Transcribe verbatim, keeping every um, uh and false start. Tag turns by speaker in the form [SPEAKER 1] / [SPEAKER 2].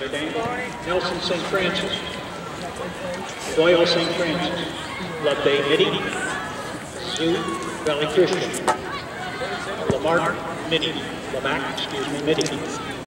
[SPEAKER 1] Nelson Saint Francis, Doyle Saint Francis, Love Bay Mitty, Sioux Valley Christian, Lamarck Mitty, Lamac, excuse me, Mitty.